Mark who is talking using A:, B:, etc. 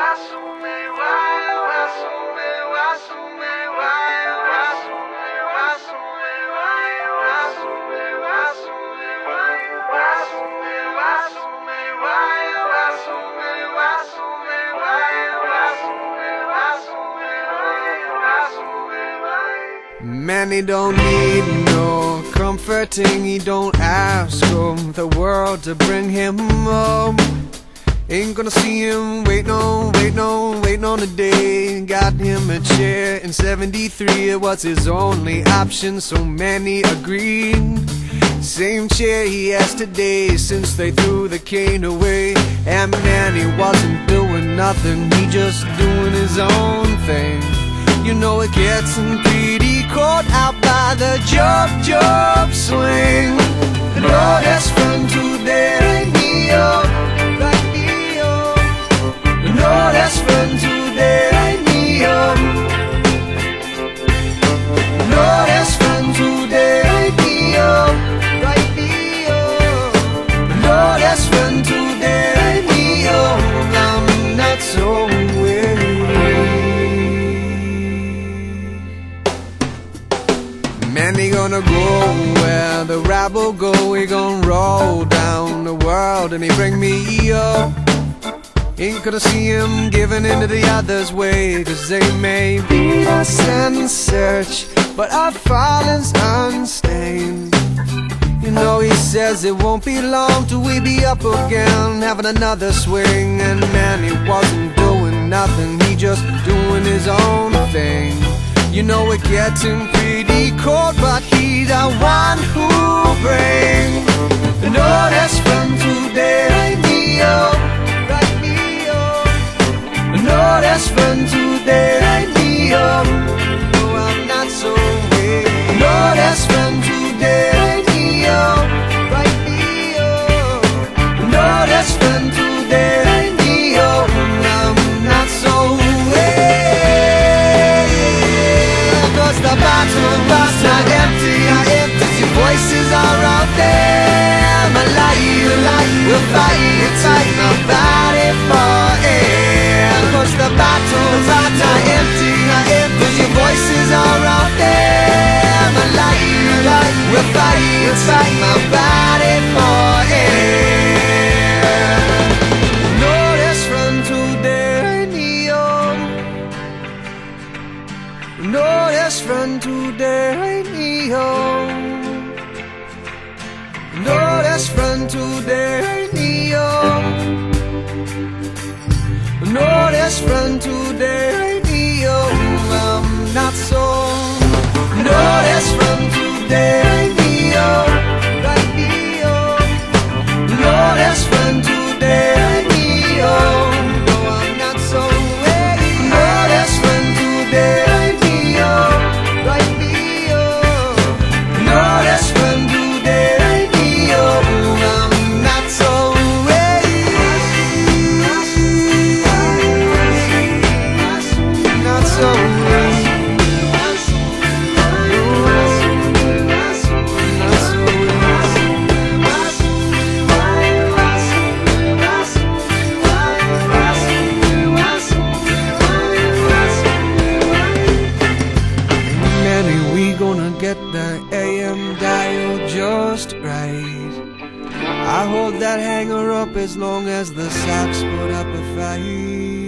A: Man, he don't need no comforting. He don't ask of the world to bring him home. Ain't gonna see him waiting on the day. Got him a chair in 73. It was his only option, so many agreed. Same chair he has today since they threw the cane away. And man, he wasn't doing nothing, he just doing his own thing. You know it gets him pretty caught out by the job swing. And oh, that's fun today, right me up, right me up. And oh, that's fun today, right me up. And oh, that's fun today, right me up, right me up. And oh, that's fun today, right me up. I'm not so weary. Man, he gonna go where the rabble go. He gonna roll down the world and he bring me up. Ain't gonna see him giving into the others' way, 'cause they may be lost and search, but our falling's unstained. You know he says it won't be long till we be up again, having another swing. And man, he wasn't doing nothing, he just doing his own thing. You know it gets him pretty cold, but he's the one who brings. And oh, that's fun today, right me up, right me up. And oh, that's fun today, right me up. No, I'm not so weak. And oh, that's fun today, right me up, right me up. And oh, that's fun today, right me up. I'm not so weak. The battle's not empty, your voices are out there. My life will fight my body for air. 'Cause the battle's not empty, your voices are out there. My life will fight my body for air. No, let's run today, Neo. No, let's run today, Neo. No, let's run today, Neo. No, let's run today, Neo. I'm not so. No, let's run today, Neo. Right, Neo. No, let's run today, Neo. No, I'm not so. No, let's run today. Get the AM dial just right. I hold that hanger up as long as the Sox put up a fight.